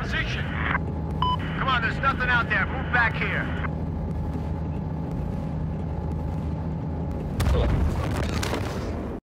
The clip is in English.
position. Come on, there's nothing out there. Move back here.